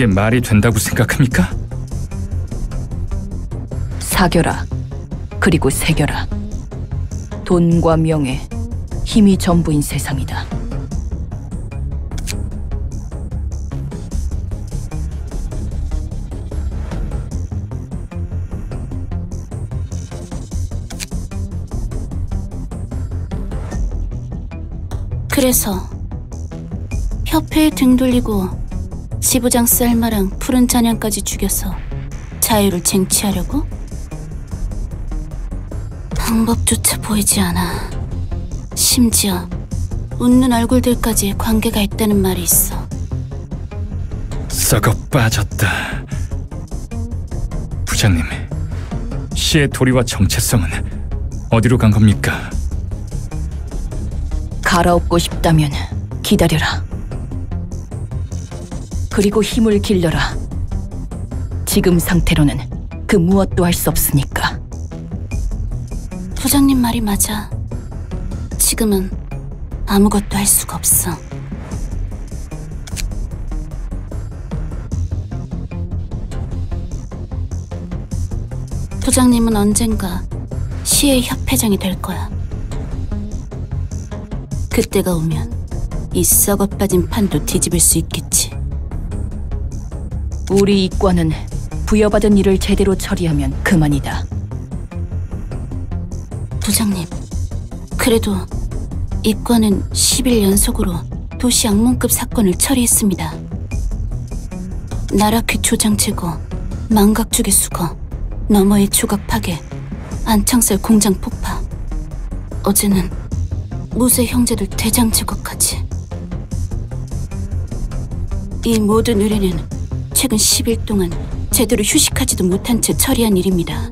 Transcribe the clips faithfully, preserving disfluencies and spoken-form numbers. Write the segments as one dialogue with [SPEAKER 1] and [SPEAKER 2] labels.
[SPEAKER 1] 이게 말이 된다고 생각합니까?
[SPEAKER 2] 사겨라. 그리고 새겨라. 돈과 명예, 힘이 전부인 세상이다.
[SPEAKER 3] 그래서 협회에 등 돌리고 지부장 셀마랑 푸른 잔향까지 죽여서 자유를 쟁취하려고? 방법조차 보이지 않아. 심지어 웃는 얼굴들까지 관계가 있다는 말이 있어.
[SPEAKER 1] 썩어 빠졌다. 부장님, 시의 도리와 정체성은 어디로 간 겁니까?
[SPEAKER 2] 갈아엎고 싶다면 기다려라. 그리고 힘을 길러라. 지금 상태로는 그 무엇도 할 수 없으니까.
[SPEAKER 3] 부장님 말이 맞아. 지금은 아무것도 할 수가 없어. 부장님은 언젠가 시의 협회장이 될 거야. 그때가 오면 이 썩어 빠진 판도 뒤집을 수 있겠지.
[SPEAKER 2] 우리 이과는 부여받은 일을 제대로 처리하면 그만이다.
[SPEAKER 3] 부장님, 그래도 이과는 십 일 연속으로 도시 악몽급 사건을 처리했습니다. 나라귀 조장 제거, 망각주기 수거, 너머의 조각 파괴, 안창살 공장 폭파. 어제는 무쇠 형제들 대장 제거까지. 이 모든 의뢰는 최근 십 일 동안 제대로 휴식하지도 못한 채 처리한 일입니다.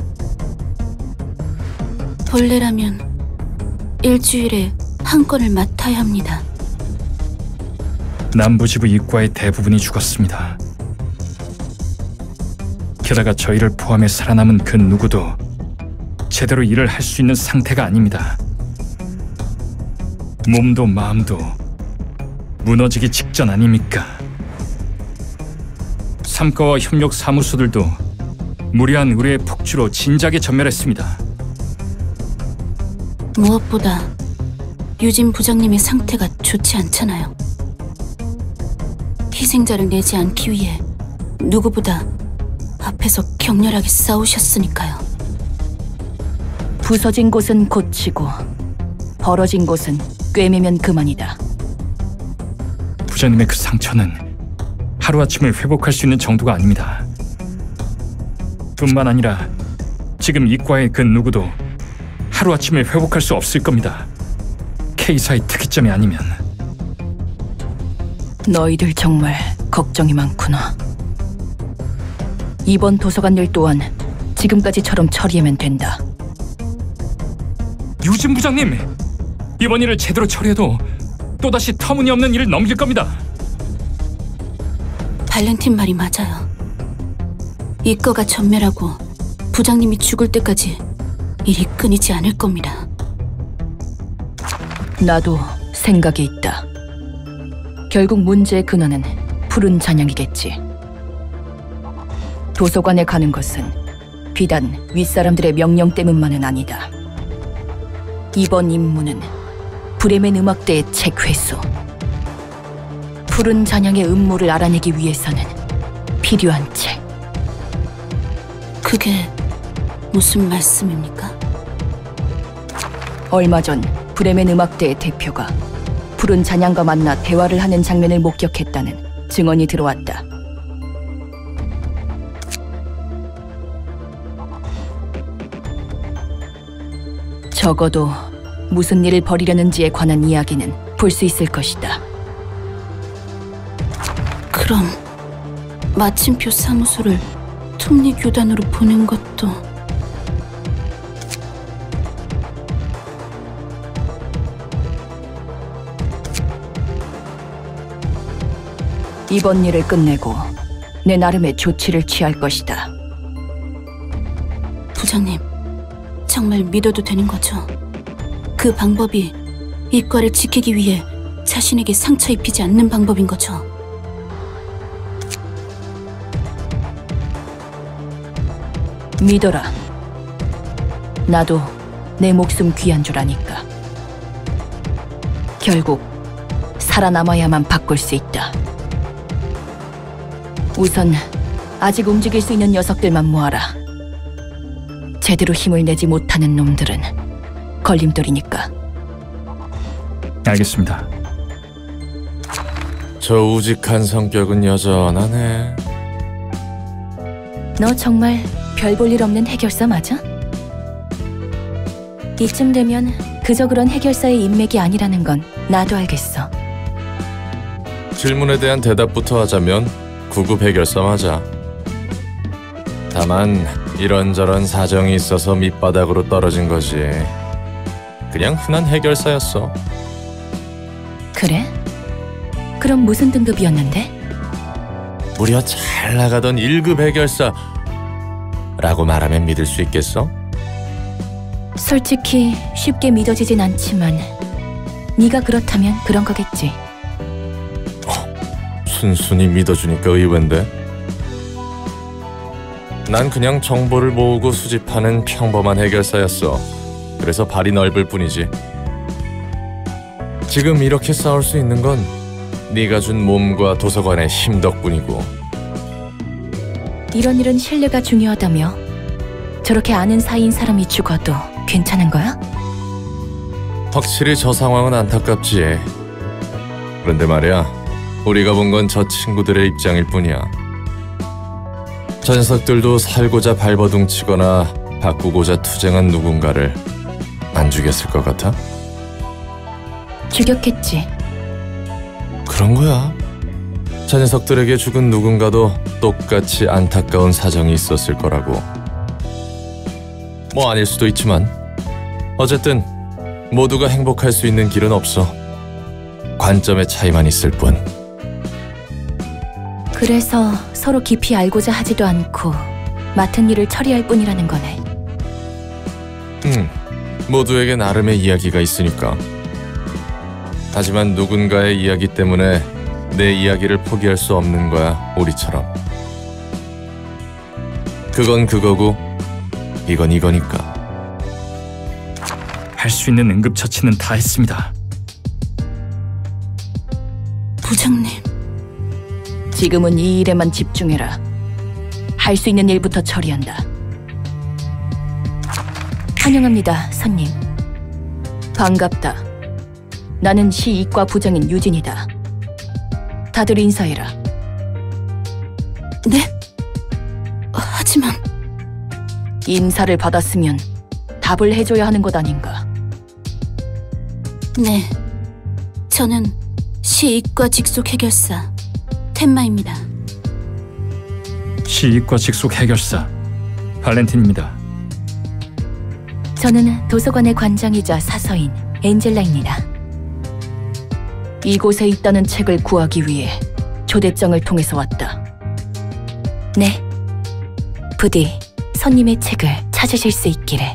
[SPEAKER 3] 본래라면 일주일에 한 건을 맡아야 합니다.
[SPEAKER 1] 남부지부 이과의 대부분이 죽었습니다. 게다가 저희를 포함해 살아남은 그 누구도 제대로 일을 할 수 있는 상태가 아닙니다. 몸도 마음도 무너지기 직전 아닙니까? 삼과와 협력 사무소들도 무리한 의뢰의 폭주로 진작에 전멸했습니다.
[SPEAKER 3] 무엇보다 유진 부장님의 상태가 좋지 않잖아요. 희생자를 내지 않기 위해 누구보다 앞에서 격렬하게 싸우셨으니까요.
[SPEAKER 2] 부서진 곳은 고치고 벌어진 곳은 꿰매면 그만이다.
[SPEAKER 1] 부장님의 그 상처는 하루아침에 회복할 수 있는 정도가 아닙니다. 뿐만 아니라 지금 이과의 그 누구도 하루아침에 회복할 수 없을 겁니다. K사의 특이점이 아니면.
[SPEAKER 2] 너희들 정말 걱정이 많구나. 이번 도서관 일 또한 지금까지처럼 처리하면 된다.
[SPEAKER 1] 유진 부장님! 이번 일을 제대로 처리해도 또다시 터무니없는 일을 넘길 겁니다.
[SPEAKER 3] 발렌틴 말이 맞아요. 이과가 전멸하고 부장님이 죽을 때까지 일이 끊이지 않을 겁니다.
[SPEAKER 2] 나도 생각이 있다. 결국 문제의 근원은 푸른 잔향이겠지. 도서관에 가는 것은 비단 윗사람들의 명령 때문만은 아니다. 이번 임무는 브레멘 음악대의 책 회수. 푸른 잔향의 음모를 알아내기 위해서는 필요한 책.
[SPEAKER 3] 그게 무슨 말씀입니까?
[SPEAKER 2] 얼마 전 브레멘 음악대의 대표가 푸른 잔향과 만나 대화를 하는 장면을 목격했다는 증언이 들어왔다. 적어도 무슨 일을 벌이려는지에 관한 이야기는 볼 수 있을 것이다.
[SPEAKER 3] 그럼 마침표 사무소를 톱니 교단으로 보낸 것도...
[SPEAKER 2] 이번 일을 끝내고 내 나름의 조치를 취할 것이다.
[SPEAKER 3] 부장님, 정말 믿어도 되는 거죠? 그 방법이 이과를 지키기 위해 자신에게 상처 입히지 않는 방법인 거죠?
[SPEAKER 2] 믿어라. 나도 내 목숨 귀한 줄 아니까. 결국 살아남아야만 바꿀 수 있다. 우선 아직 움직일 수 있는 녀석들만 모아라. 제대로 힘을 내지 못하는 놈들은 걸림돌이니까.
[SPEAKER 1] 알겠습니다.
[SPEAKER 4] 저 우직한 성격은 여전하네.
[SPEAKER 2] 너 정말 별 볼 일 없는 해결사 맞아? 이쯤 되면 그저 그런 해결사의 인맥이 아니라는 건 나도 알겠어.
[SPEAKER 4] 질문에 대한 대답부터 하자면 구급 해결사 맞아. 다만 이런저런 사정이 있어서 밑바닥으로 떨어진 거지. 그냥 흔한 해결사였어.
[SPEAKER 2] 그래? 그럼 무슨 등급이었는데?
[SPEAKER 4] 무려 잘 나가던 일 급 해결사 라고 말하면 믿을 수 있겠어?
[SPEAKER 2] 솔직히 쉽게 믿어지진 않지만 네가 그렇다면 그런 거겠지.
[SPEAKER 4] 순순히 믿어주니까 의외인데. 난 그냥 정보를 모으고 수집하는 평범한 해결사였어. 그래서 발이 넓을 뿐이지. 지금 이렇게 싸울 수 있는 건 네가 준 몸과 도서관의 힘 덕분이고.
[SPEAKER 2] 이런 일은 신뢰가 중요하다며? 저렇게 아는 사이인 사람이 죽어도 괜찮은 거야?
[SPEAKER 4] 확실히 저 상황은 안타깝지. 그런데 말이야, 우리가 본 건 저 친구들의 입장일 뿐이야. 저 녀석들도 살고자 발버둥치거나 바꾸고자 투쟁한 누군가를 안 죽였을 것 같아?
[SPEAKER 2] 죽였겠지.
[SPEAKER 4] 그런 거야. 저 녀석들에게 죽은 누군가도 똑같이 안타까운 사정이 있었을 거라고. 뭐 아닐 수도 있지만 어쨌든 모두가 행복할 수 있는 길은 없어. 관점의 차이만 있을 뿐.
[SPEAKER 2] 그래서 서로 깊이 알고자 하지도 않고 맡은 일을 처리할 뿐이라는 거네.
[SPEAKER 4] 음, 모두에게 나름의 이야기가 있으니까. 하지만 누군가의 이야기 때문에 내 이야기를 포기할 수 없는 거야, 우리처럼. 그건 그거고 이건 이거니까.
[SPEAKER 1] 할 수 있는 응급처치는 다 했습니다.
[SPEAKER 3] 부장님,
[SPEAKER 2] 지금은 이 일에만 집중해라. 할 수 있는 일부터 처리한다. 환영합니다, 손님. 반갑다. 나는 시이과 부장인 유진이다. 다들 인사해라.
[SPEAKER 3] 네? 하지만
[SPEAKER 2] 인사를 받았으면 답을 해줘야 하는 것 아닌가.
[SPEAKER 3] 네, 저는 시이과 직속 해결사 텐마입니다.
[SPEAKER 1] 시이과 직속 해결사 발렌틴입니다.
[SPEAKER 2] 저는 도서관의 관장이자 사서인 엔젤라입니다. 이곳에 있다는 책을 구하기 위해 초대장을 통해서 왔다. 네, 부디 손님의 책을 찾으실 수 있기를.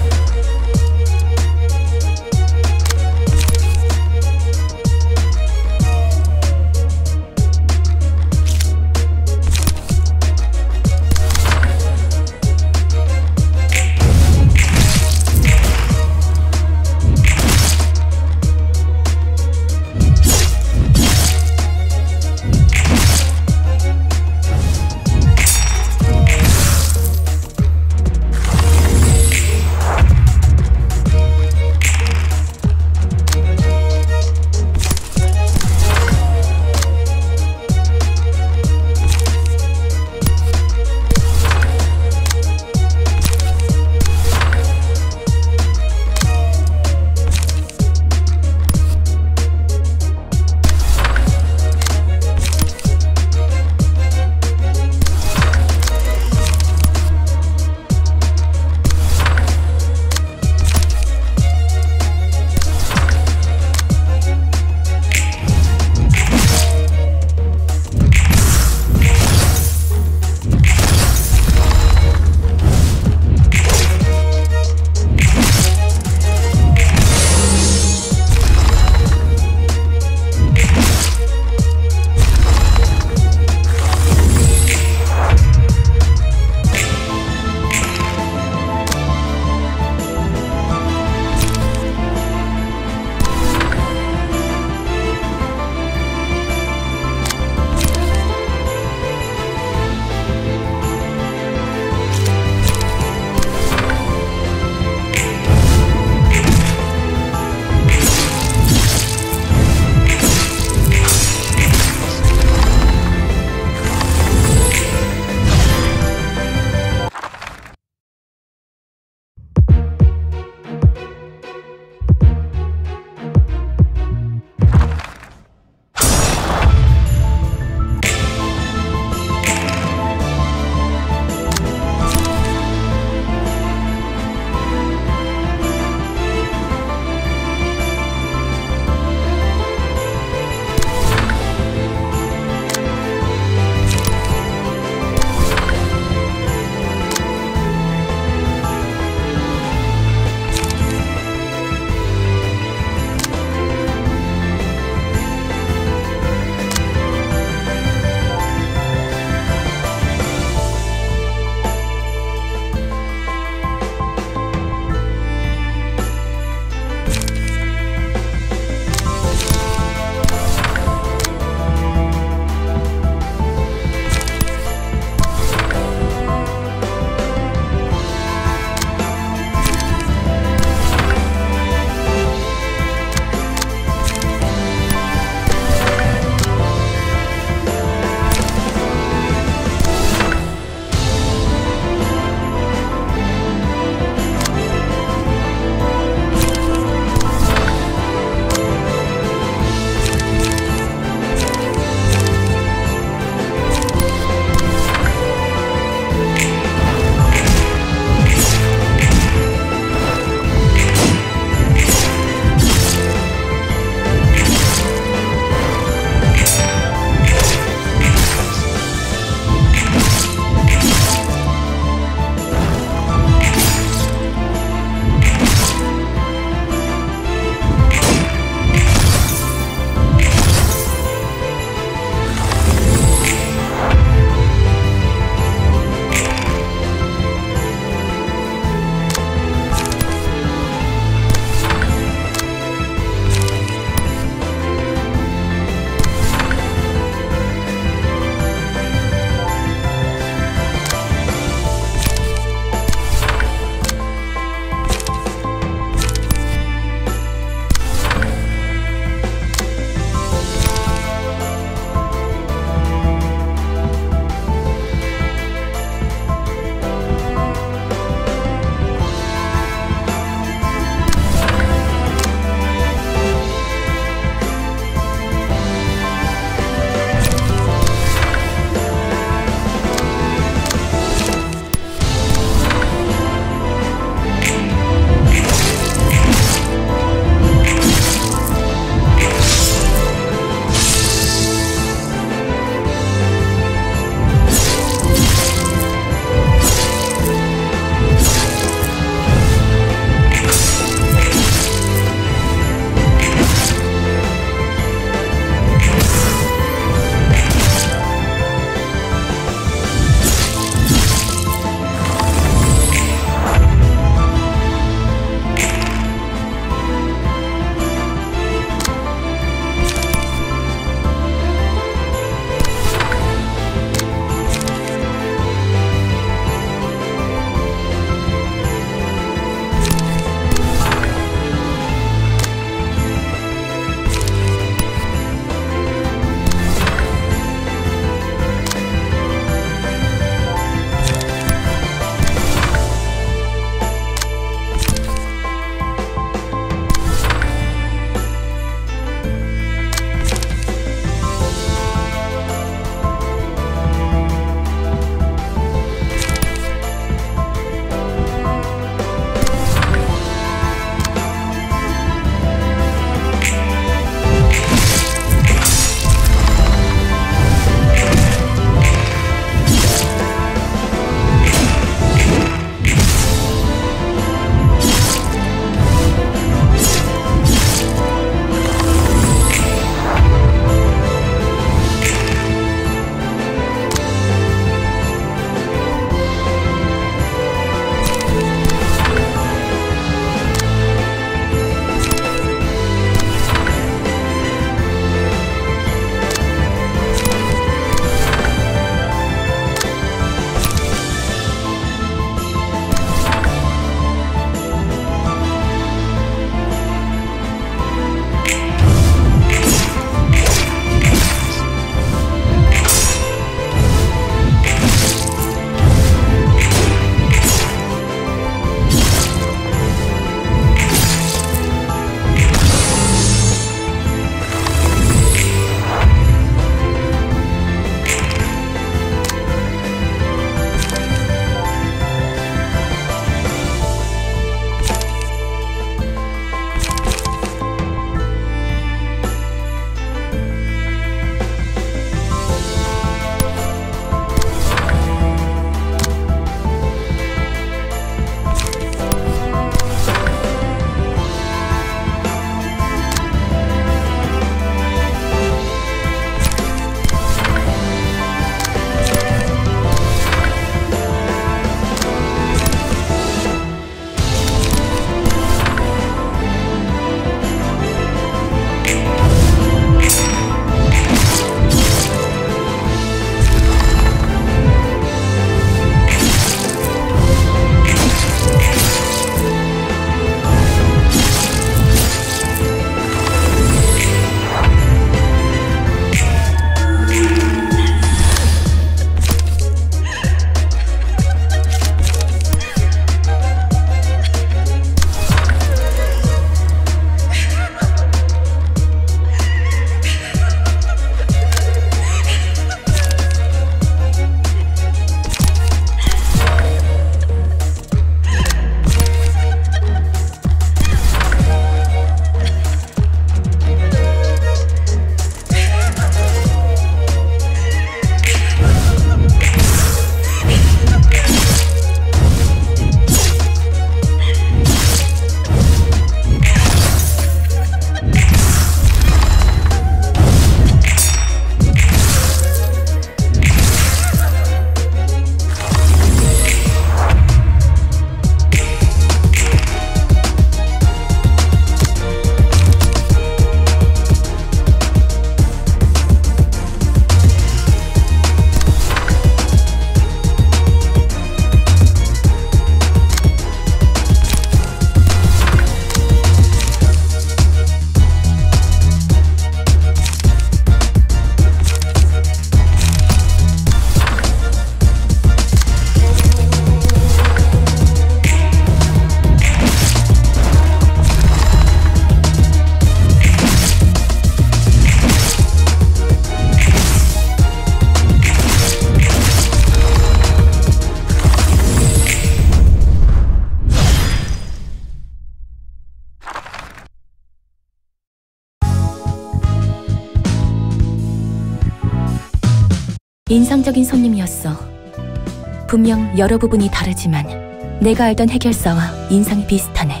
[SPEAKER 2] 인상적인 손님이었어. 분명 여러 부분이 다르지만 내가 알던 해결사와 인상이 비슷하네.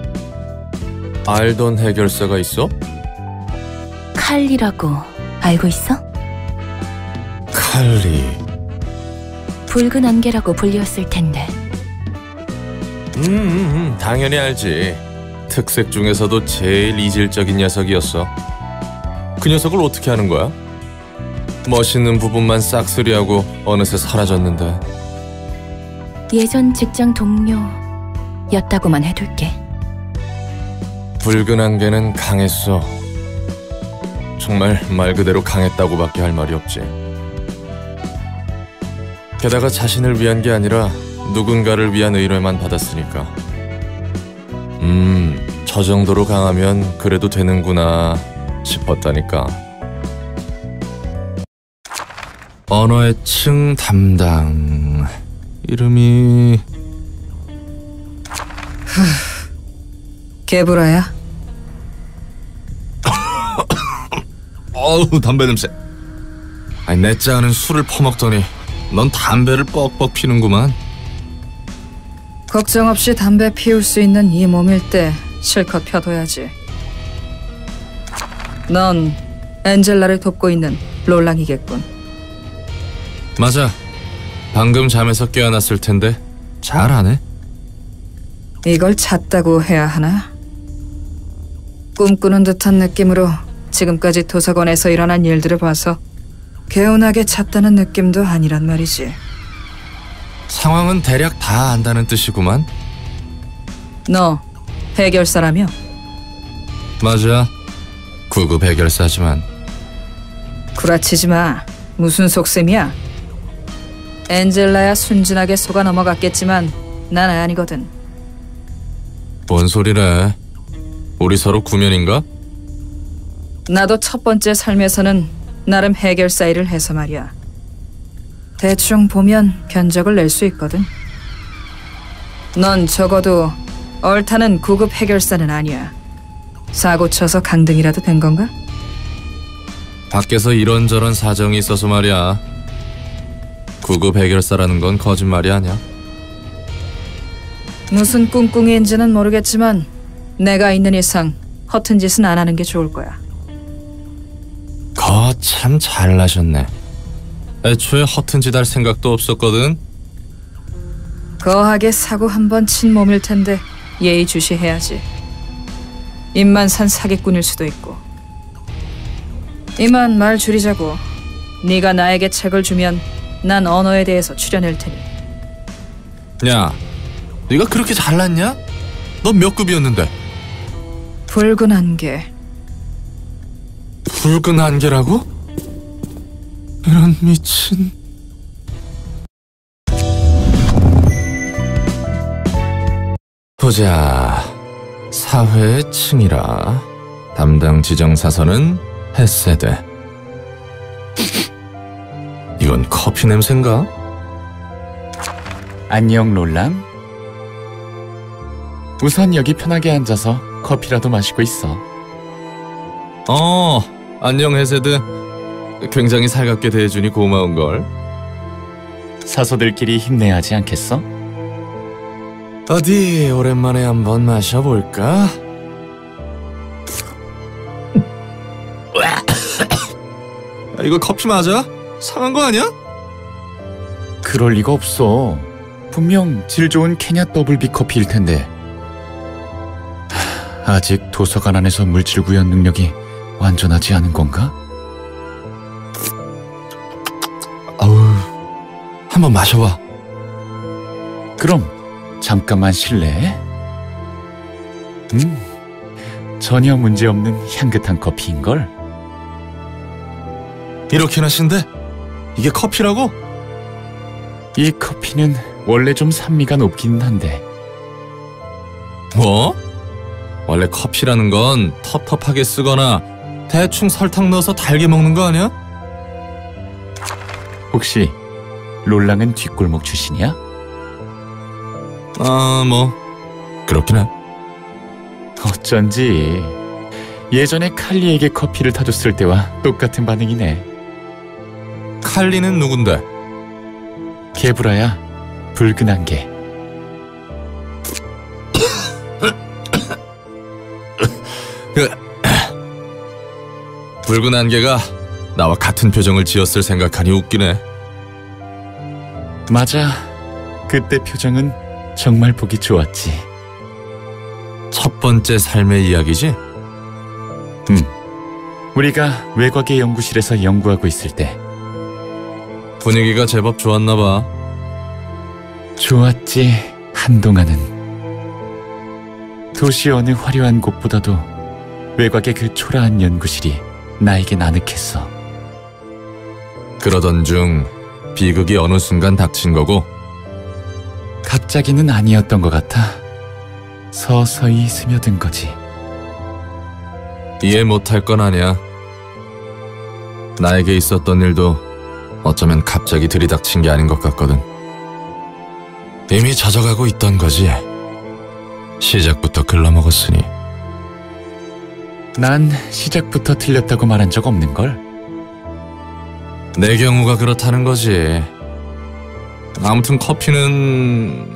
[SPEAKER 4] 알던 해결사가 있어?
[SPEAKER 2] 칼리라고 알고 있어?
[SPEAKER 4] 칼리.
[SPEAKER 2] 붉은 안개라고 불리웠을 텐데.
[SPEAKER 4] 음, 음, 음 당연히 알지. 특색 중에서도 제일 이질적인 녀석이었어. 그 녀석을 어떻게 하는 거야? 멋있는 부분만 싹쓸이하고 어느새 사라졌는데.
[SPEAKER 2] 예전 직장 동료였다고만 해둘게.
[SPEAKER 4] 붉은 안개는 강했어. 정말 말 그대로 강했다고밖에 할 말이 없지. 게다가 자신을 위한 게 아니라 누군가를 위한 의뢰만 받았으니까. 음, 저 정도로 강하면 그래도 되는구나 싶었다니까. 언어의 층 담당. 이름이...
[SPEAKER 5] 개브라야?
[SPEAKER 4] 어우, 담배 냄새. 아니, 내짜 않은 술을 퍼먹더니 넌 담배를 뻑뻑 피는구만.
[SPEAKER 5] 걱정 없이 담배 피울 수 있는 이 몸일 때 실컷 펴둬야지. 넌 엔젤라를 돕고 있는 롤랑이겠군.
[SPEAKER 4] 맞아. 방금 잠에서 깨어났을 텐데 잘하네.
[SPEAKER 5] 이걸 잤다고 해야 하나? 꿈꾸는 듯한 느낌으로 지금까지 도서관에서 일어난 일들을 봐서 개운하게 잤다는 느낌도 아니란 말이지.
[SPEAKER 4] 상황은 대략 다 안다는 뜻이구만.
[SPEAKER 5] 너 해결사라며?
[SPEAKER 4] 맞아. 구급 해결사지만.
[SPEAKER 5] 구라치지 마. 무슨 속셈이야? 엔젤라야 순진하게 속아 넘어갔겠지만 난 아니거든.
[SPEAKER 4] 뭔 소리래? 우리 서로 구면인가?
[SPEAKER 5] 나도 첫 번째 삶에서는 나름 해결사 일을 해서 말이야. 대충 보면 견적을 낼 수 있거든. 넌 적어도 얼타는 구급 해결사는 아니야. 사고 쳐서 강등이라도 된 건가?
[SPEAKER 4] 밖에서 이런저런 사정이 있어서 말이야. 구급 해결사라는 건 거짓말이 아니야.
[SPEAKER 5] 무슨 꿍꿍이인지는 모르겠지만 내가 있는 이상 허튼 짓은 안 하는 게 좋을 거야.
[SPEAKER 4] 거 참 잘나셨네. 애초에 허튼 짓 할 생각도 없었거든.
[SPEAKER 5] 거하게 사고 한 번 친 몸일 텐데 예의주시해야지. 입만 산 사기꾼일 수도 있고. 이만 말 줄이자고. 네가 나에게 책을 주면 난 언어에 대해서 추려낼 테니.
[SPEAKER 4] 야, 네가 그렇게 잘났냐? 넌 몇 급이었는데?
[SPEAKER 5] 붉은 안개.
[SPEAKER 4] 붉은 안개라고? 이런 미친... 보자... 사회의 층이라... 담당 지정사선은 햇세대. 이건 커피 냄새인가?
[SPEAKER 6] 안녕 롤랑. 우선 여기 편하게 앉아서 커피라도 마시고 있어.
[SPEAKER 4] 어, 안녕 햇세대. 굉장히 살갑게 대해주니 고마운걸.
[SPEAKER 6] 사소들끼리 힘내야 하지 않겠어?
[SPEAKER 4] 어디 오랜만에 한번 마셔볼까? 이거 커피 맞아? 상한 거 아니야?
[SPEAKER 6] 그럴 리가 없어. 분명 질 좋은 케냐 더블비 커피일 텐데. 하, 아직 도서관 안에서 물질 구현 능력이 완전하지 않은 건가?
[SPEAKER 4] 아우, 한번 마셔봐.
[SPEAKER 6] 그럼 잠깐만 실례. 음, 전혀 문제없는 향긋한 커피인걸.
[SPEAKER 4] 이렇게나 신데? 이게 커피라고?
[SPEAKER 6] 이 커피는 원래 좀 산미가 높긴 한데.
[SPEAKER 4] 뭐? 원래 커피라는 건 텁텁하게 쓰거나 대충 설탕 넣어서 달게 먹는 거 아니야?
[SPEAKER 6] 혹시 롤랑은 뒷골목 출신이야?
[SPEAKER 4] 아, 뭐 그렇긴 해. 칼리는 누군데?
[SPEAKER 6] 개브라야, 붉은 안개.
[SPEAKER 4] 그, 붉은 안개가 나와 같은 표정을 지었을 생각하니 웃기네.
[SPEAKER 6] 맞아. 그때 표정은 정말 보기 좋았지.
[SPEAKER 4] 첫 번째 삶의 이야기지?
[SPEAKER 6] 음. 우리가 외곽의 연구실에서 연구하고 있을 때.
[SPEAKER 4] 분위기가 제법 좋았나 봐.
[SPEAKER 6] 좋았지, 한동안은. 도시 어느 화려한 곳보다도 외곽의 그 초라한 연구실이 나에겐 아늑했어.
[SPEAKER 4] 그러던 중 비극이 어느 순간 닥친 거고.
[SPEAKER 6] 갑자기는 아니었던 것 같아. 서서히 스며든 거지.
[SPEAKER 4] 이해 못할 건 아니야. 나에게 있었던 일도 어쩌면 갑자기 들이닥친 게 아닌 것 같거든. 이미 젖어가고 있던 거지. 시작부터 글러먹었으니.
[SPEAKER 6] 난 시작부터 틀렸다고 말한 적 없는걸?
[SPEAKER 4] 내 경우가 그렇다는 거지. 아무튼 커피는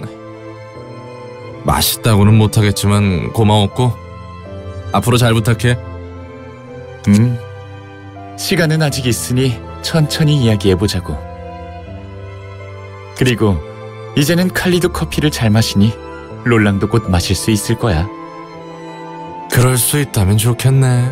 [SPEAKER 4] 맛있다고는 못하겠지만 고마웠고 앞으로 잘 부탁해.
[SPEAKER 6] 음, 시간은 아직 있으니 천천히 이야기해보자고. 그리고 이제는 칼리도 커피를 잘 마시니 롤랑도 곧 마실 수 있을 거야.
[SPEAKER 4] 그럴 수 있다면 좋겠네.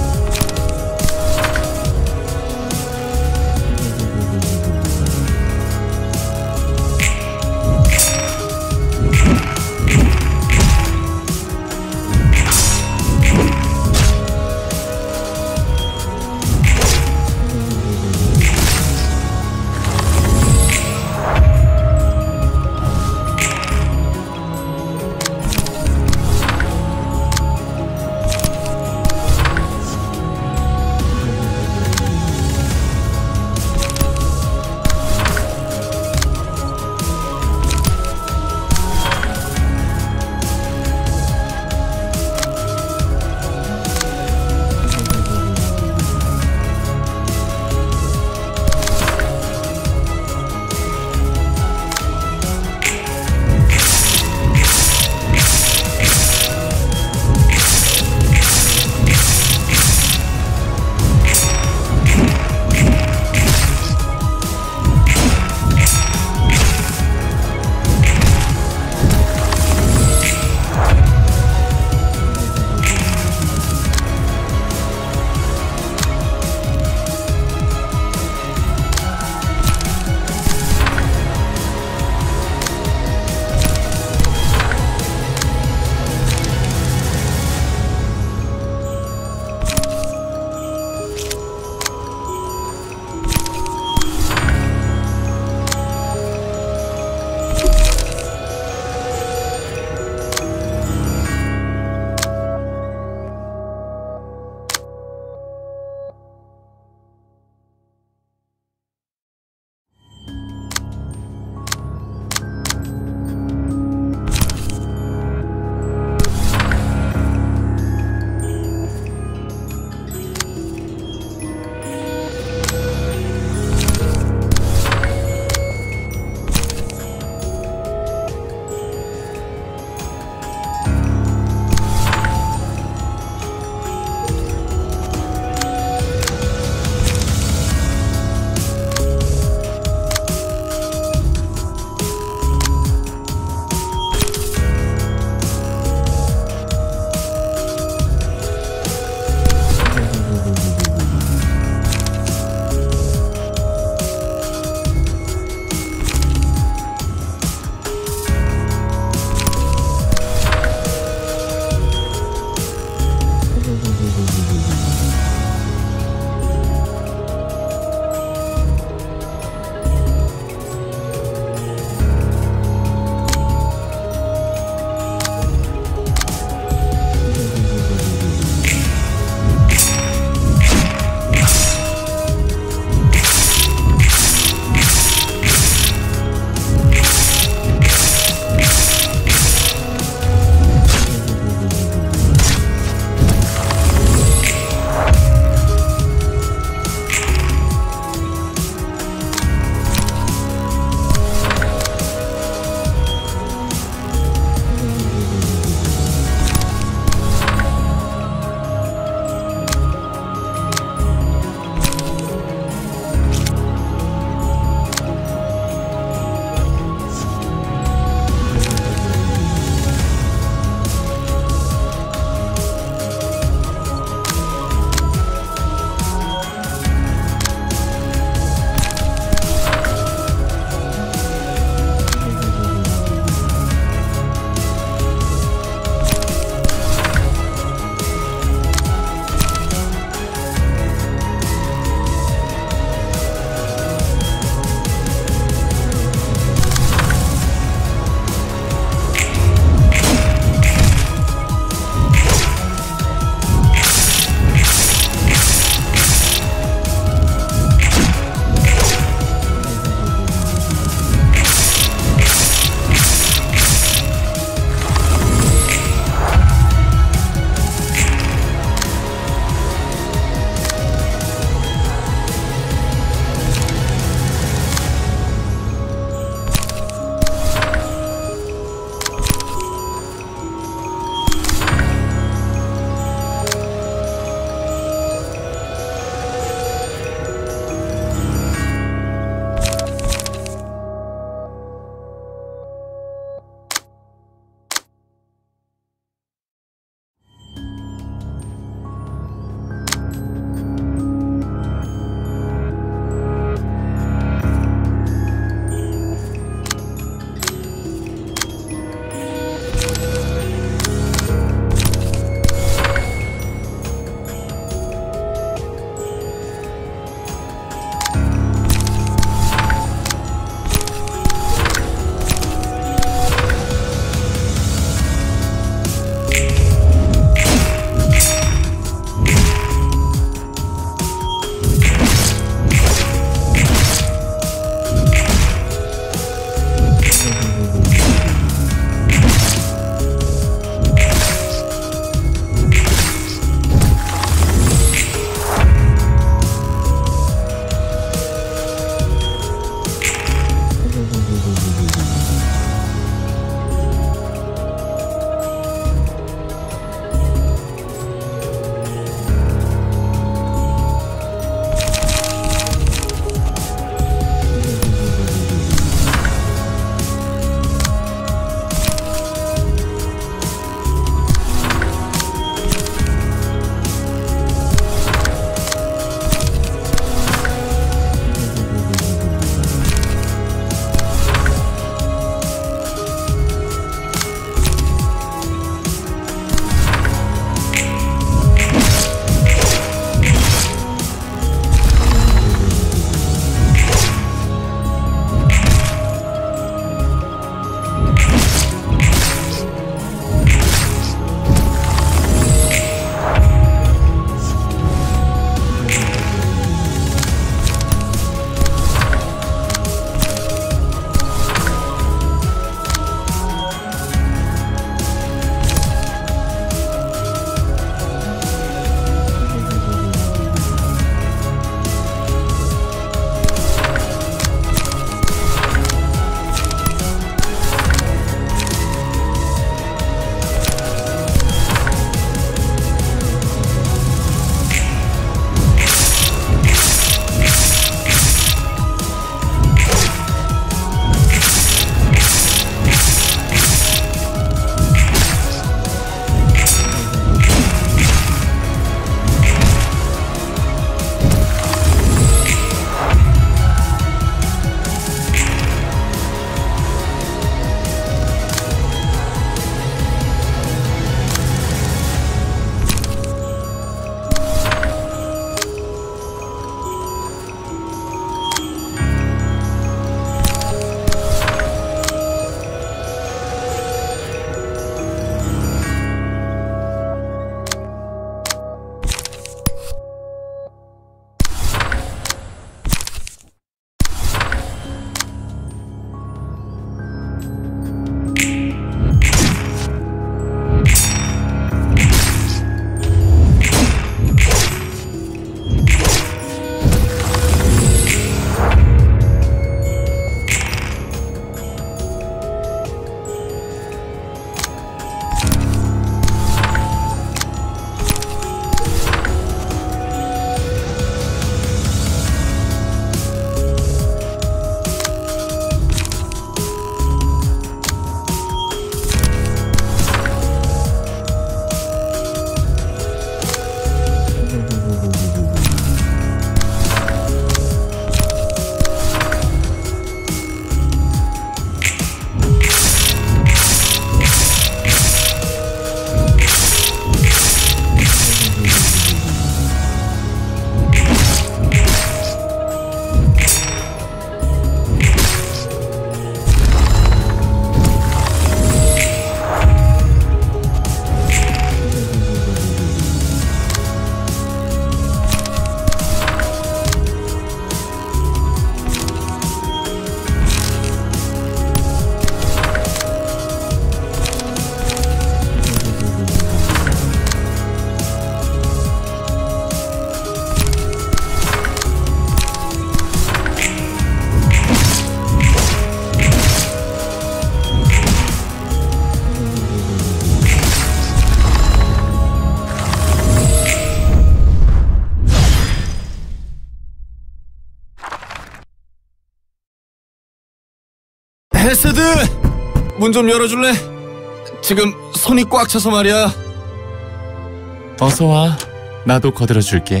[SPEAKER 4] 헬세드! 문 좀 열어줄래? 지금 손이 꽉 차서 말이야.
[SPEAKER 6] 어서 와. 나도 거들어줄게.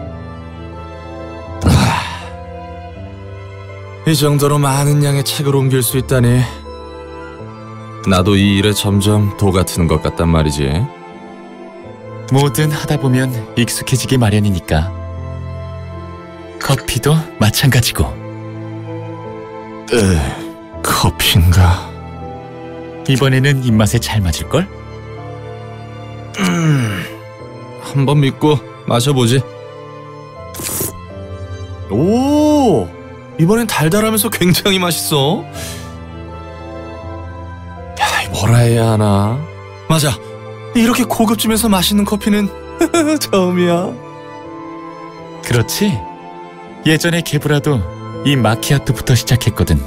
[SPEAKER 4] 이 정도로 많은 양의 책을 옮길 수 있다니. 나도 이 일에 점점 도 같은 것 같단 말이지.
[SPEAKER 6] 뭐든 하다 보면 익숙해지기 마련이니까. 커피도 마찬가지고.
[SPEAKER 4] 에, 커피인가?
[SPEAKER 6] 이번에는 입맛에 잘 맞을걸?
[SPEAKER 4] 음, 한번 믿고 마셔보지. 오! 이번엔 달달하면서 굉장히 맛있어. 야, 뭐라 해야 하나? 맞아. 이렇게 고급집에서 맛있는 커피는 처음이야.
[SPEAKER 6] 그렇지? 예전에 개브라도 이 마키아토부터 시작했거든.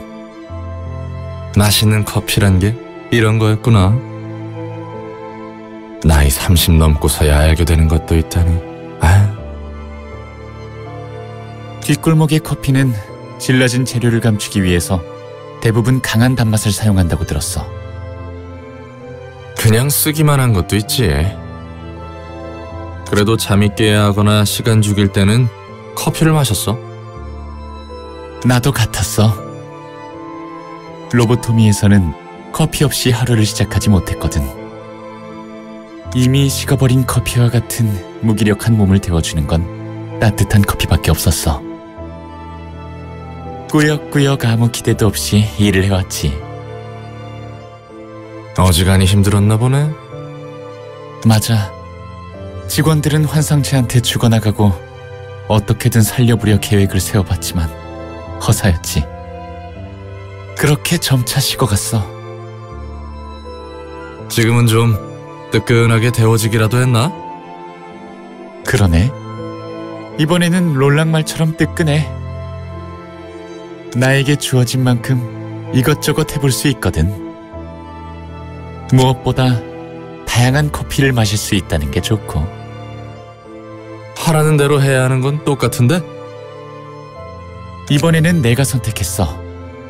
[SPEAKER 4] 맛있는 커피란 게 이런 거였구나. 나이 삼십 넘고서야 알게 되는 것도 있다니. 아.
[SPEAKER 6] 뒷골목의 커피는 질라진 재료를 감추기 위해서 대부분 강한 단맛을 사용한다고 들었어.
[SPEAKER 4] 그냥 쓰기만 한 것도 있지. 그래도 잠이 깨야 하거나 시간 죽일 때는 커피를 마셨어.
[SPEAKER 6] 나도 같았어. 로보토미에서는 커피 없이 하루를 시작하지 못했거든. 이미 식어버린 커피와 같은 무기력한 몸을 데워주는 건 따뜻한 커피밖에 없었어. 꾸역꾸역 아무 기대도 없이 일을 해왔지.
[SPEAKER 4] 어지간히 힘들었나 보네.
[SPEAKER 6] 맞아. 직원들은 환상체한테 죽어나가고 어떻게든 살려보려 계획을 세워봤지만 허사였지. 그렇게 점차 식어갔어.
[SPEAKER 4] 지금은 좀 뜨끈하게 데워지기라도 했나?
[SPEAKER 6] 그러네. 이번에는 롤랑말처럼 뜨끈해. 나에게 주어진 만큼 이것저것 해볼 수 있거든. 무엇보다 다양한 커피를 마실 수 있다는 게 좋고.
[SPEAKER 4] 하라는 대로 해야 하는 건 똑같은데?
[SPEAKER 6] 이번에는 내가 선택했어.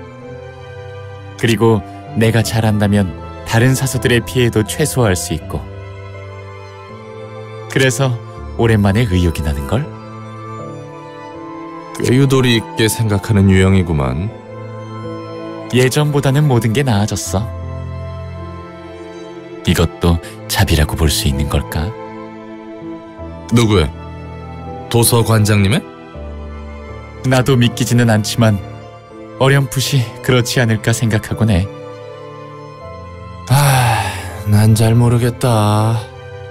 [SPEAKER 6] 그리고 내가 잘한다면 다른 사서들의 피해도 최소화할 수 있고. 그래서 오랜만에 의욕이 나는걸?
[SPEAKER 4] 꽤 유도리 있게 생각하는 유형이구만.
[SPEAKER 6] 예전보다는 모든 게 나아졌어. 이것도 자비라고 볼 수 있는 걸까?
[SPEAKER 4] 누구의? 도서관장님의?
[SPEAKER 6] 나도 믿기지는 않지만 어렴풋이 그렇지 않을까 생각하곤 해.
[SPEAKER 4] 아, 난 잘 모르겠다.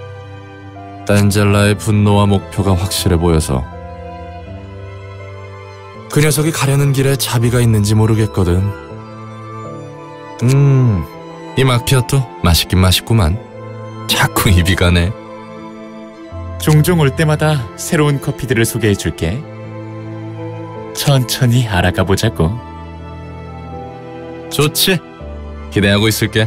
[SPEAKER 4] 딴젤라의 분노와 목표가 확실해 보여서 그 녀석이 가려는 길에 자비가 있는지 모르겠거든. 음, 이 마키아토 맛있긴 맛있구만. 자꾸 입이 가네.
[SPEAKER 6] 종종 올 때마다 새로운 커피들을 소개해줄게. 천천히 알아가 보자고.
[SPEAKER 4] 좋지. 기대하고 있을게.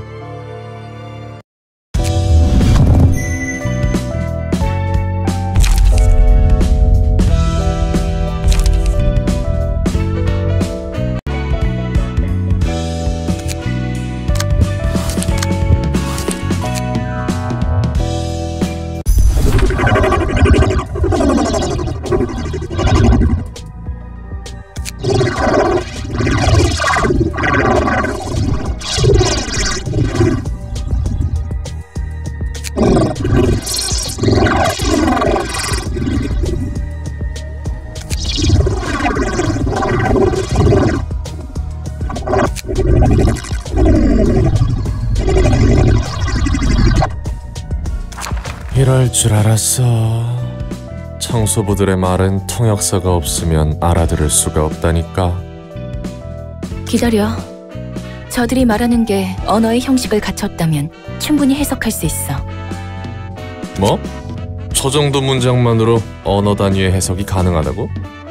[SPEAKER 4] 이럴 줄 알았어. 청소부들의 말은 통역사가 없으면 알아들을 수가 없다니까.
[SPEAKER 2] 기다려. 저들이 말하는 게 언어의 형식을 갖췄다면 충분히 해석할 수 있어.
[SPEAKER 4] 뭐? 저 정도 문장만으로 언어 단위의 해석이 가능하다고?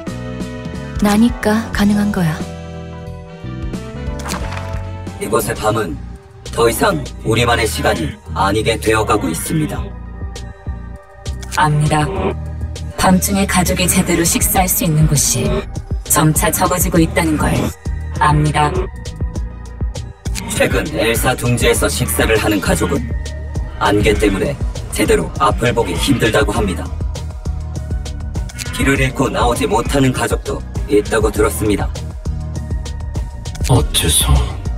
[SPEAKER 2] 나니까 가능한 거야.
[SPEAKER 7] 이곳의 밤은 더 이상 우리만의 시간이 아니게 되어가고 있습니다.
[SPEAKER 8] 압니다. 밤중에 가족이 제대로 식사할 수 있는 곳이 점차 적어지고 있다는 걸 압니다.
[SPEAKER 7] 최근 엘사 둥지에서 식사를 하는 가족은 안개 때문에 제대로 앞을 보기 힘들다고 합니다. 길을 잃고 나오지 못하는 가족도 있다고 들었습니다.
[SPEAKER 9] 어째서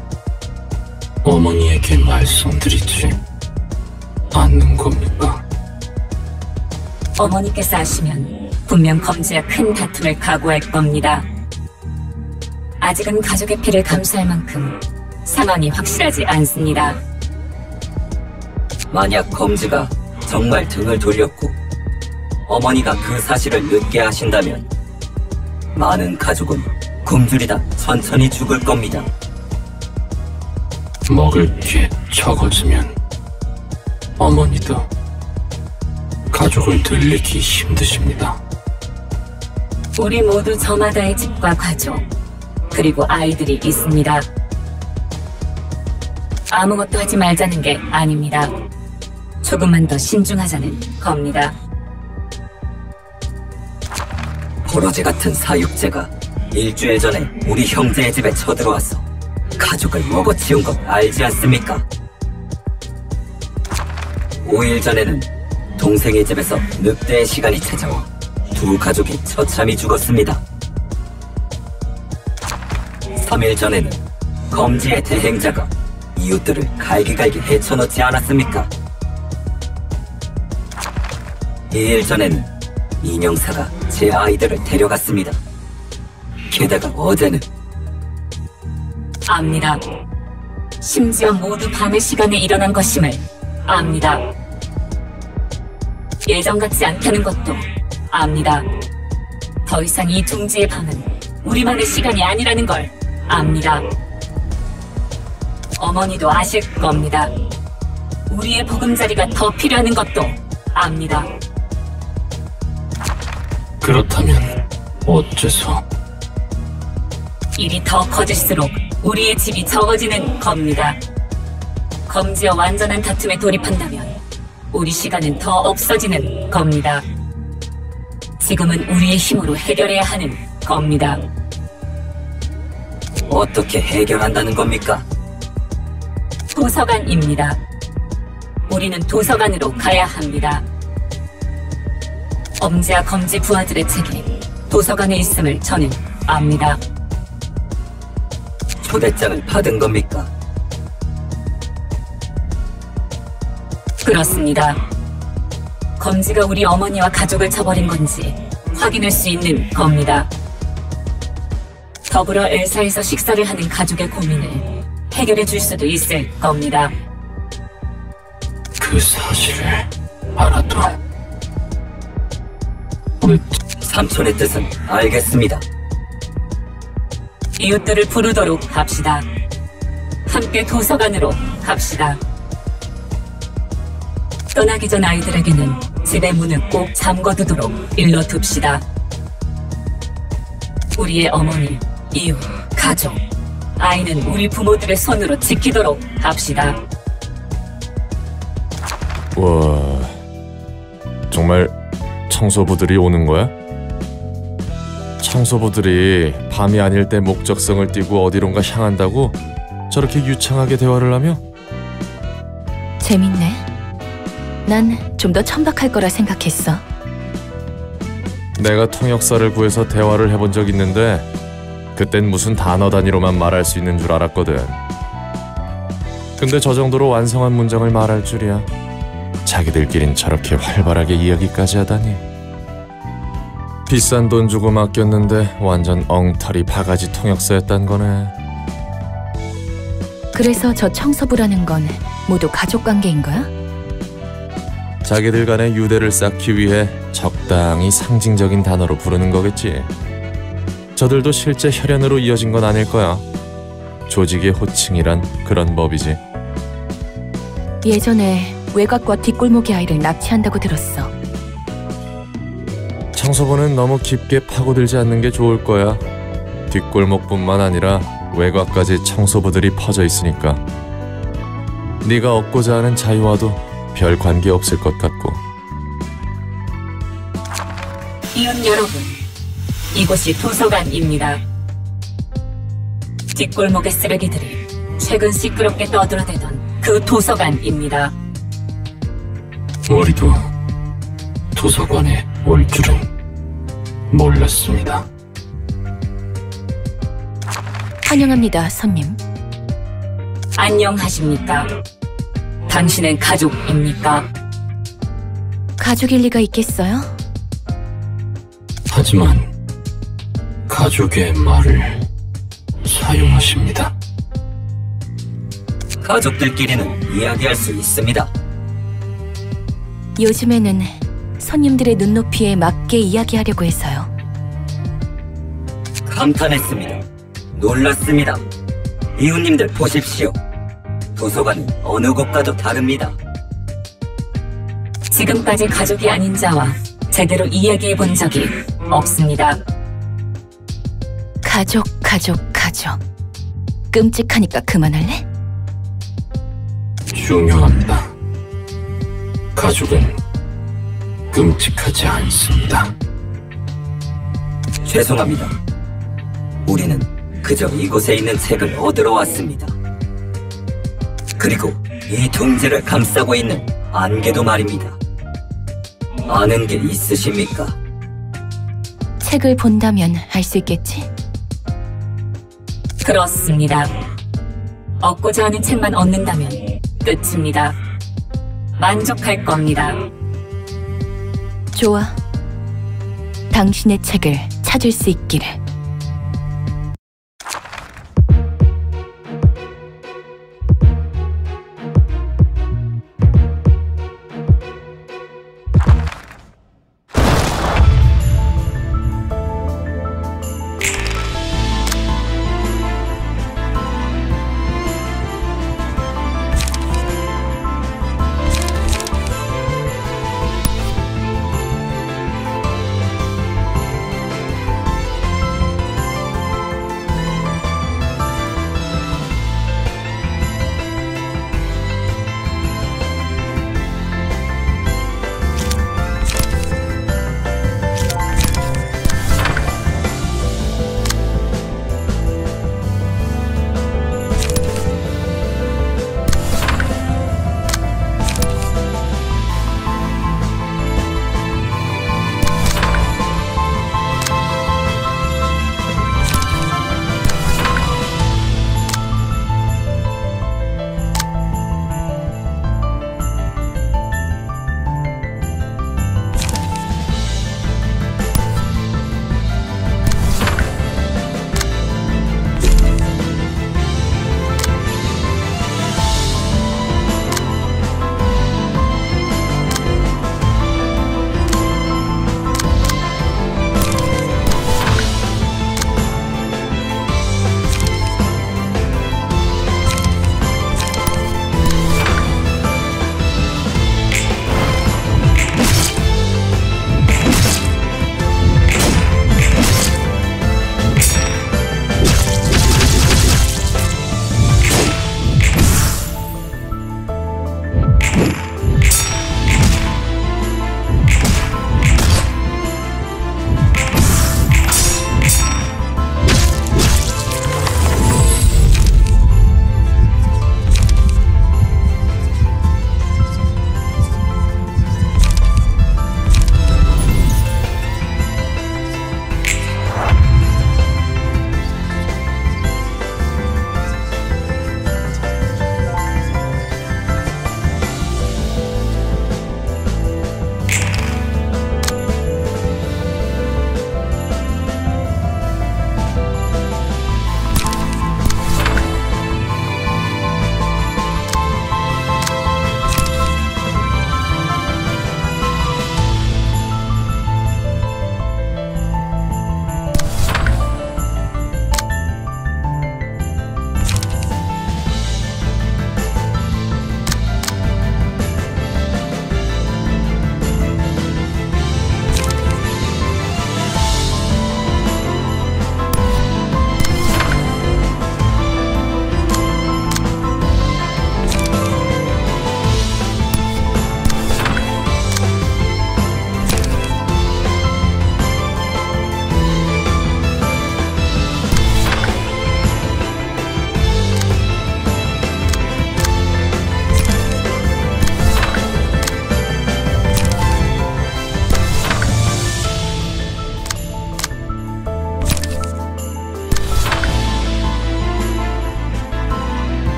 [SPEAKER 9] 어머니에게 말씀드리지 않는 겁니까?
[SPEAKER 8] 어머니께서 아시면 분명 검지와 큰 다툼을 각오할 겁니다. 아직은 가족의 피를 감수할 만큼 상황이 확실하지 않습니다.
[SPEAKER 7] 만약 검지가 정말 등을 돌렸고 어머니가 그 사실을 늦게 하신다면 많은 가족은 굶주리다 천천히 죽을 겁니다.
[SPEAKER 9] 먹을 게 적어지면 어머니도 가족을 늘리기 힘드십니다.
[SPEAKER 8] 우리 모두 저마다의 집과 가족, 그리고 아이들이 있습니다. 아무것도 하지 말자는 게 아닙니다. 조금만 더 신중하자는 겁니다.
[SPEAKER 7] 버러지 같은 사육제가 일주일 전에 우리 형제의 집에 쳐들어와서 가족을 먹어치운 것 알지 않습니까? 오 일 전에는 동생의 집에서 늑대의 시간이 찾아와 두 가족이 처참히 죽었습니다. 삼 일 전에는 검지의 대행자가 이웃들을 갈기갈기 헤쳐놓지 않았습니까? 이 일 전에는 인형사가 제 아이들을 데려갔습니다. 게다가 어제는
[SPEAKER 8] 압니다. 심지어 모두 밤의 시간에 일어난 것임을 압니다. 예전 같지 않다는 것도 압니다. 더 이상 이 둥지의 밤은 우리만의 시간이 아니라는 걸 압니다. 어머니도 아실 겁니다. 우리의 보금자리가 더 필요하는 것도 압니다.
[SPEAKER 9] 그렇다면 어째서
[SPEAKER 8] 일이 더 커질수록 우리의 집이 적어지는 겁니다. 검지와 완전한 다툼에 돌입한다면 우리 시간은 더 없어지는 겁니다. 지금은 우리의 힘으로 해결해야 하는 겁니다.
[SPEAKER 7] 어떻게 해결한다는 겁니까?
[SPEAKER 8] 도서관입니다. 우리는 도서관으로 가야 합니다. 엄지와 검지 부하들의 책이 도서관에 있음을 저는 압니다.
[SPEAKER 7] 초대장을 받은 겁니까?
[SPEAKER 8] 그렇습니다. 검지가 우리 어머니와 가족을 쳐버린 건지 확인할 수 있는 겁니다. 더불어 엘사에서 식사를 하는 가족의 고민을 해결해 줄 수도 있을 겁니다.
[SPEAKER 9] 그 사실을 알아도
[SPEAKER 7] 삼촌의 뜻은 알겠습니다.
[SPEAKER 8] 이웃들을 부르도록 합시다. 함께 도서관으로 갑시다. 떠나기 전 아이들에게는 집의 문을 꼭 잠궈두도록 일러둡시다. 우리의 어머니, 이웃, 가족, 아이는 우리 부모들의 손으로 지키도록 합시다.
[SPEAKER 4] 와, 정말 청소부들이 오는 거야? 청소부들이 밤이 아닐 때 목적성을 띠고 어디론가 향한다고 저렇게 유창하게 대화를 하며?
[SPEAKER 2] 재밌네. 난 좀 더 천박할 거라 생각했어.
[SPEAKER 4] 내가 통역사를 구해서 대화를 해본 적 있는데 그땐 무슨 단어 단위로만 말할 수 있는 줄 알았거든. 근데 저 정도로 완성한 문장을 말할 줄이야. 자기들끼린 저렇게 활발하게 이야기까지 하다니. 비싼 돈 주고 맡겼는데 완전 엉터리 바가지 통역사였단 거네.
[SPEAKER 2] 그래서 저 청소부라는 건 모두 가족 관계인 거야?
[SPEAKER 4] 자기들 간의 유대를 쌓기 위해 적당히 상징적인 단어로 부르는 거겠지. 저들도 실제 혈연으로 이어진 건 아닐 거야. 조직의 호칭이란 그런 법이지.
[SPEAKER 2] 예전에 외곽과 뒷골목의 아이를 납치한다고 들었어.
[SPEAKER 4] 청소부는 너무 깊게 파고들지 않는 게 좋을 거야. 뒷골목뿐만 아니라 외곽까지 청소부들이 퍼져 있으니까. 네가 얻고자 하는 자유와도 별 관계 없을 것 같고.
[SPEAKER 8] 이웃 여러분, 이곳이 도서관입니다. 뒷골목의 쓰레기들이 최근 시끄럽게 떠들어대던 그 도서관입니다.
[SPEAKER 9] 우리도 도서관에 올 줄은 몰랐습니다.
[SPEAKER 2] 환영합니다, 손님.
[SPEAKER 8] 안녕하십니까? 당신은 가족입니까?
[SPEAKER 2] 가족일 리가 있겠어요?
[SPEAKER 9] 하지만 가족의 말을 사용하십니다.
[SPEAKER 7] 가족들끼리는 이야기할 수 있습니다.
[SPEAKER 2] 요즘에는 손님들의 눈높이에 맞게 이야기하려고 해서요.
[SPEAKER 7] 감탄했습니다. 놀랐습니다. 이웃님들 보십시오. 도서관은 어느 곳과도 다릅니다.
[SPEAKER 8] 지금까지 가족이 아닌 자와 제대로 이야기해 본 적이 없습니다.
[SPEAKER 2] 가족, 가족, 가족. 끔찍하니까 그만할래?
[SPEAKER 9] 중요합니다. 가족은 끔찍하지 않습니다.
[SPEAKER 7] 죄송합니다. 우리는 그저 이곳에 있는 책을 얻으러 왔습니다. 그리고 이 둥지를 감싸고 있는 안개도 말입니다. 아는 게 있으십니까?
[SPEAKER 2] 책을 본다면 알 수 있겠지?
[SPEAKER 8] 그렇습니다. 얻고자 하는 책만 얻는다면 끝입니다. 만족할 겁니다.
[SPEAKER 2] 좋아. 당신의 책을 찾을 수 있기를.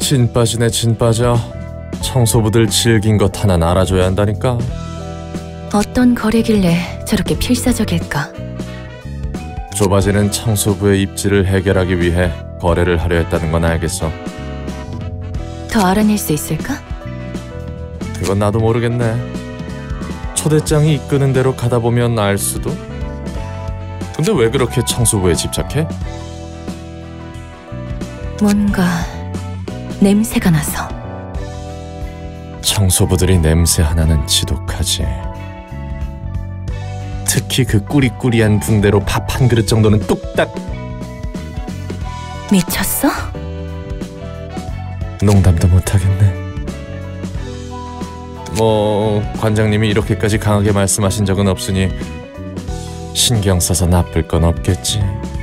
[SPEAKER 4] 진 빠지네 진 빠져. 청소부들 질긴 것 하나 알아줘야 한다니까.
[SPEAKER 2] 어떤 거래길래 저렇게 필사적일까?
[SPEAKER 4] 조바지는 청소부의 입지를 해결하기 위해 거래를 하려 했다는 건 알겠어.
[SPEAKER 2] 더 알아낼 수 있을까?
[SPEAKER 4] 그건 나도 모르겠네. 초대장이 이끄는 대로 가다 보면 알 수도. 근데 왜 그렇게 청소부에 집착해?
[SPEAKER 2] 뭔가 냄새가 나서.
[SPEAKER 4] 청소부들이 냄새 하나는 지독하지. 특히 그 꾸리꾸리한 붕대로 밥 한 그릇 정도는 뚝딱.
[SPEAKER 2] 미쳤어?
[SPEAKER 4] 농담도 못하겠네. 뭐 관장님이 이렇게까지 강하게 말씀하신 적은 없으니 신경 써서 나쁠 건 없겠지.